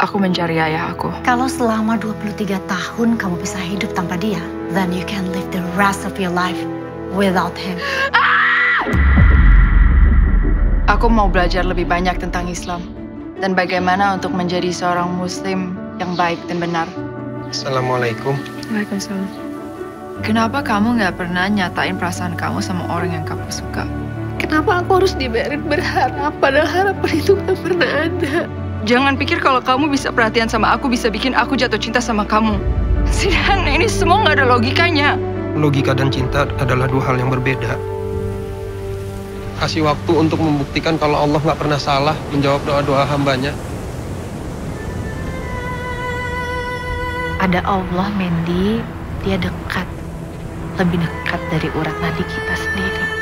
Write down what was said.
aku mencari ayah aku. Kalau selama 23 tahun kamu bisa hidup tanpa dia, then you can live the rest of your life without him. Aku mau belajar lebih banyak tentang Islam dan bagaimana untuk menjadi seorang muslim yang baik dan benar. Assalamualaikum. Waalaikumsalam. Kenapa kamu nggak pernah nyatain perasaan kamu sama orang yang kamu suka? Kenapa aku harus dibiarin berharap, padahal harapan itu gak pernah ada. Jangan pikir kalau kamu bisa perhatian sama aku bisa bikin aku jatuh cinta sama kamu. Sedangkan ini semua nggak ada logikanya. Logika dan cinta adalah dua hal yang berbeda. Kasih waktu untuk membuktikan kalau Allah nggak pernah salah menjawab doa-doa hambanya. Ada Allah, Mandy, dia dekat. Lebih dekat dari urat nadi kita sendiri.